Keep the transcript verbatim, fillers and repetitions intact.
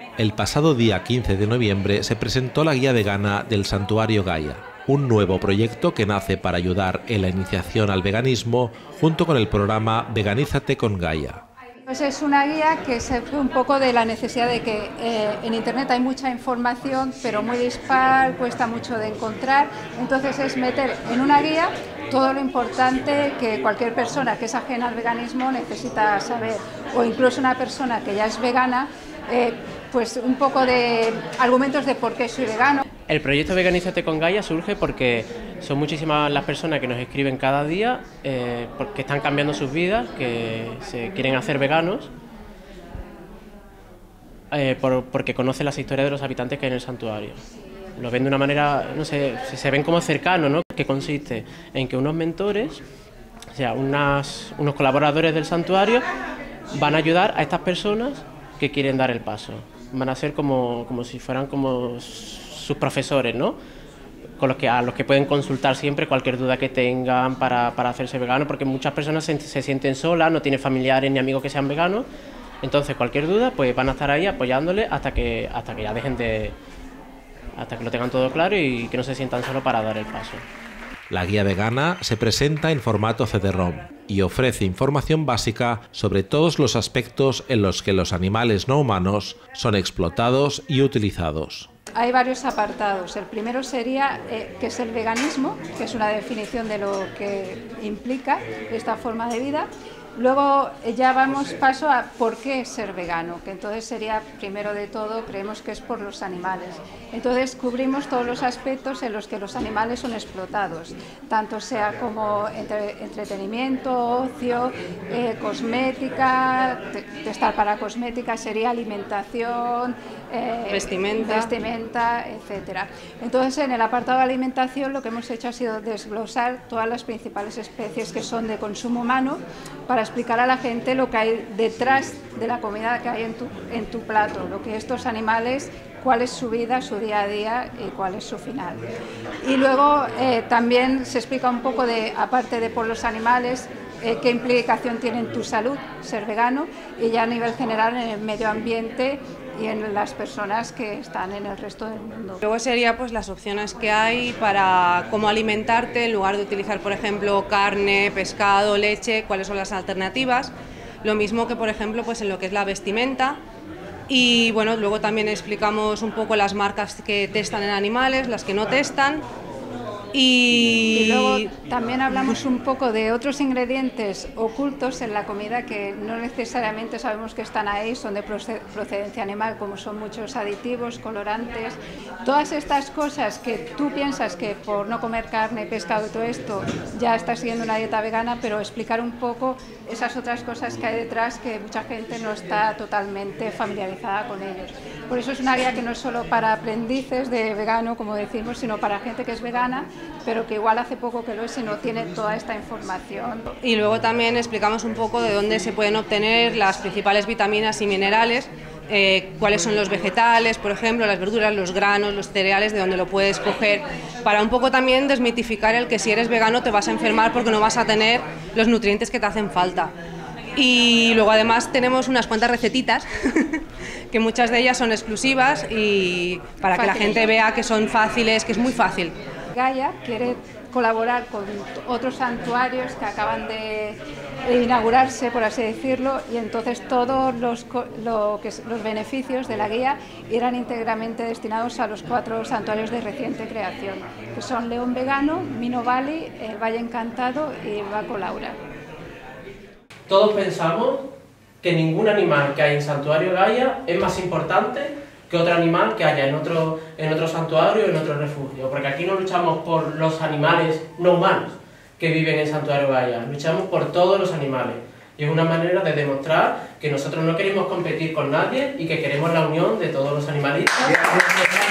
El pasado día quince de noviembre se presentó la guía vegana del Santuario Gaia, un nuevo proyecto que nace para ayudar en la iniciación al veganismo junto con el programa Veganízate con Gaia. Pues es una guía que se fue un poco de la necesidad de que eh, en Internet hay mucha información, pero muy dispar, cuesta mucho de encontrar. Entonces es meter en una guía todo lo importante que cualquier persona que es ajena al veganismo necesita saber, o incluso una persona que ya es vegana, eh, pues un poco de argumentos de por qué soy vegano. El proyecto Veganízate con Gaia surge porque son muchísimas las personas que nos escriben cada día, eh, porque están cambiando sus vidas, que se quieren hacer veganos, eh, por, porque conocen las historias de los habitantes que hay en el santuario. Lo ven de una manera, no sé, se ven como cercanos, ¿no? Que consiste en que unos mentores, o sea, unas, unos colaboradores del santuario, van a ayudar a estas personas que quieren dar el paso. Van a ser como, como si fueran como sus profesores, ¿no? Con los que, a los que pueden consultar siempre cualquier duda que tengan para, para hacerse vegano, porque muchas personas se, se sienten solas, no tienen familiares ni amigos que sean veganos, entonces cualquier duda pues van a estar ahí apoyándole hasta que, hasta que ya dejen de... hasta que lo tengan todo claro y que no se sientan solos para dar el paso. La guía vegana se presenta en formato C D ROM y ofrece información básica sobre todos los aspectos en los que los animales no humanos son explotados y utilizados. Hay varios apartados. El primero sería eh, qué es el veganismo, que es una definición de lo que implica esta forma de vida. Luego eh, ya vamos paso a por qué ser vegano, que entonces sería, primero de todo, creemos que es por los animales. Entonces cubrimos todos los aspectos en los que los animales son explotados, tanto sea como entre, entretenimiento, ocio, eh, cosmética, testar para cosmética sería alimentación, eh, vestimenta. vestimenta, etcétera. Entonces en el apartado de alimentación lo que hemos hecho ha sido desglosar todas las principales especies que son de consumo humano para explicar a la gente lo que hay detrás de la comida que hay en tu, en tu plato, lo que estos animales, cuál es su vida, su día a día y cuál es su final. Y luego eh, también se explica un poco de, aparte de por los animales, eh, qué implicación tiene en tu salud ser vegano y ya a nivel general en el medio ambiente y en las personas que están en el resto del mundo. Luego sería pues las opciones que hay para cómo alimentarte en lugar de utilizar, por ejemplo, carne, pescado, leche, cuáles son las alternativas. Lo mismo que, por ejemplo, pues en lo que es la vestimenta. Y bueno, luego también explicamos un poco las marcas que testan en animales, las que no testan. Y... y luego también hablamos un poco de otros ingredientes ocultos en la comida que no necesariamente sabemos que están ahí, son de procedencia animal, como son muchos aditivos, colorantes, todas estas cosas que tú piensas que por no comer carne, pescado y todo esto ya estás siguiendo una dieta vegana, pero explicar un poco esas otras cosas que hay detrás que mucha gente no está totalmente familiarizada con ellos. Por eso es una guía que no es solo para aprendices de vegano, como decimos, sino para gente que es vegana, pero que igual hace poco que lo es y no tiene toda esta información. Y luego también explicamos un poco de dónde se pueden obtener las principales vitaminas y minerales, eh, cuáles son los vegetales, por ejemplo, las verduras, los granos, los cereales, de dónde lo puedes coger, para un poco también desmitificar el que si eres vegano te vas a enfermar porque no vas a tener los nutrientes que te hacen falta. Y luego además tenemos unas cuantas recetitas que muchas de ellas son exclusivas y para que la gente vea que son fáciles, que es muy fácil. Gaia quiere colaborar con otros santuarios que acaban de inaugurarse, por así decirlo, y entonces todos los, lo que, los beneficios de la guía irán íntegramente destinados a los cuatro santuarios de reciente creación, que son León Vegano, Mino Valley, El Valle Encantado y Baco Laura. Todos pensamos que ningún animal que hay en Santuario Gaia es más importante que otro animal que haya en otro, en otro santuario o en otro refugio, porque aquí no luchamos por los animales no humanos que viven en Santuario Gaia, luchamos por todos los animales y es una manera de demostrar que nosotros no queremos competir con nadie y que queremos la unión de todos los animalistas.